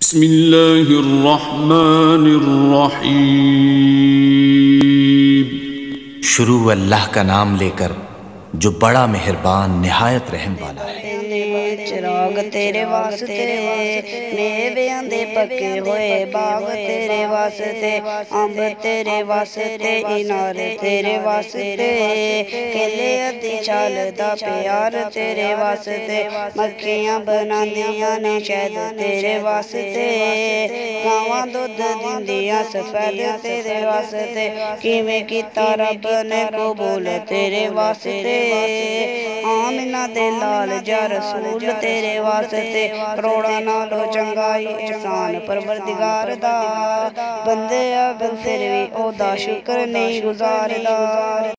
बिस्मिल्लाहिर्रहमानिर्रहीम। शुरू अल्लाह का नाम लेकर जो बड़ा मेहरबान निहायत रहम वाला है। चिराग तेरे वास्ते मेवियां दे पके होए बाग तेरे वास्ते अंब तेरे वास्ते इनार तेरे वास्ते केले अद्धी छाल दा प्यार तेरे वास्ते मक्खियां बनांदियां ने शहद तेरे वास्ते गावां दुध दिंदियां सफेद तेरे वास्ते किवें कीता रब ने कबूल तेरे वास्ते आमिना दे लाल जा रसूल तेरे वास्ते करोड़ा नालों चंगाई एहसान परवरदिगार दा बंदे अब फिर भी ओदा शुक्र नहीं गुजारदा।